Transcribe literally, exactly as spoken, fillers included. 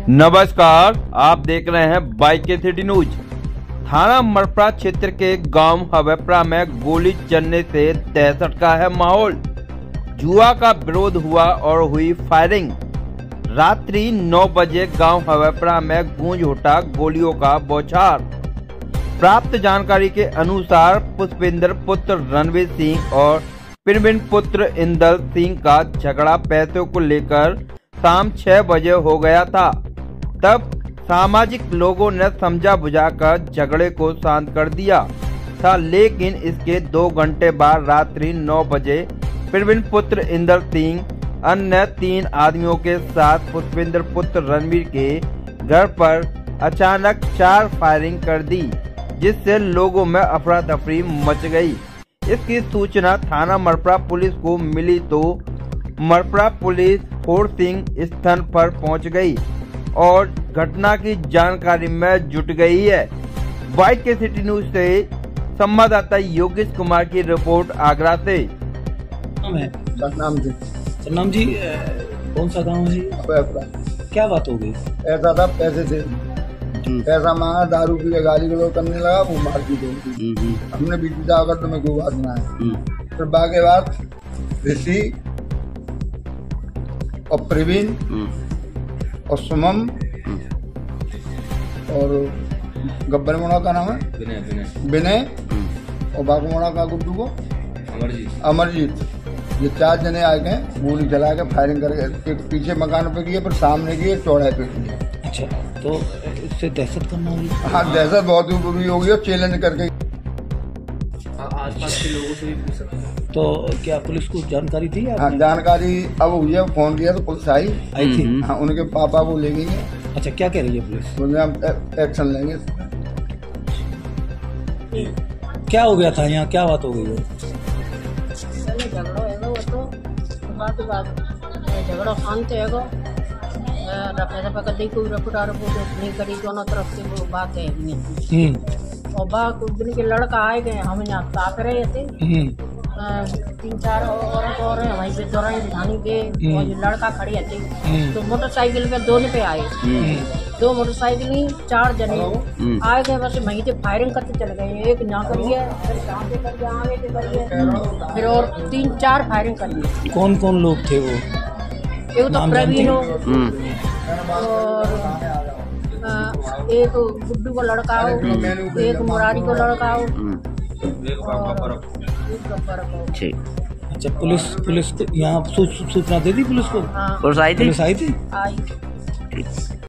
नमस्कार, आप देख रहे हैं बाईके सिटी न्यूज। थाना मरपरा क्षेत्र के गांव हवेपरा में गोली चलने से दहशत का है माहौल। जुआ का विरोध हुआ और हुई फायरिंग। रात्रि नौ बजे गांव हवेपरा में गूंज उठा गोलियों का बौछार। प्राप्त जानकारी के अनुसार पुष्पेंद्र पुत्र रणवीर सिंह और प्रवीण पुत्र इंदल सिंह का झगड़ा पैसों को लेकर शाम छह बजे हो गया था। तब सामाजिक लोगों ने समझा बुझाकर झगड़े को शांत कर दिया था, लेकिन इसके दो घंटे बाद रात्रि नौ बजे प्रवीण पुत्र इंदल सिंह अन्य तीन आदमियों के साथ पुष्पेंद्र पुत्र रणवीर के घर पर अचानक चार फायरिंग कर दी, जिससे लोगों में अफरा तफरी मच गई। इसकी सूचना थाना मरपरा पुलिस को मिली तो मरपरा पुलिस फोर्सिंग स्थल पर पहुंच गई और घटना की जानकारी में जुट गई है। बाईके सिटी न्यूज से संवाददाता योगेश कुमार की रिपोर्ट आगरा से। नाम है सतनाम जी। सतनाम जी, कौन सा गांव है? क्या बात हो गई? ऐसा था, पैसे थे, पैसा मांगा, दारू पी के गाली गलौज करने लगा, वो मारपीट होगी। हमने बीती जाकर तुम्हें कोई बात ना है। फिर बाकी बात ऋषि और प्रवीण और सुमम और गब्बर मोड़ा का नाम है विनय और बाबू मोड़ा का गुड्डू को अमरजीत अमरजीत ये चार जने आ गए, गोली चला के फायरिंग करके एक पीछे मकान पे किए, पर सामने किए, चौड़ाई पे किए। अच्छा, तो इससे दहशत करना हुई? हाँ, दहशत बहुत ही बुरी हो गई और चैलेंज करके आसपास के लोगों से भी पूछ सकते हैं। तो क्या पुलिस को जानकारी दी? हाँ, जानकारी अब हुई है, फोन किया तो पुलिस आई आई थी। हाँ, उनके पापा को ले गई है। अच्छा, क्या कह रही है पुलिस? बोले हम एक्शन लेंगे। क्या हो गया था यहाँ, क्या बात हो गई है? झगड़ो है वो तो बात बात झगड़ो शांत है वो रफे दफा कर दी कोई रफुटा रफू नहीं करी, दोनों तरफ से वो बात है नहीं। और बा कुछ दिन के लड़का आए गए, हम यहाँ ताक रहे थे, तीन चार औरत और वहीं पे दौराई बिठानी के और ये लड़का खड़ी थे, तो मोटरसाइकिल पे दोनों पे आए, दो मोटरसाइकिल ही चार जने आए गए, बस वहीं से फायरिंग करते चले गए। एक यहाँ करिए, फिर यहाँ से करिए, आगे से करिए, फिर और तीन चार फायरिंग करिए। कौन कौन लोग थे वो? एक तो प्रवीण और एक गुड्डू को लड़का हो, एक मुरारी को लड़का हो और एक गब्बर को। अच्छा, पुलिस पुलिस यहाँ सूचना दे दी पुलिस को? हाँ, पुलिस आई थी? आई।